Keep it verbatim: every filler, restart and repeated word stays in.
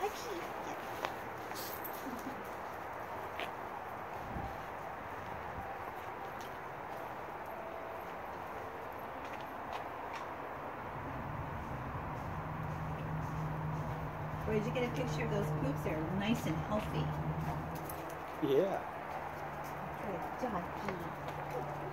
Or did you get a picture of those poops? They're nice and healthy. Yeah. Good doggy.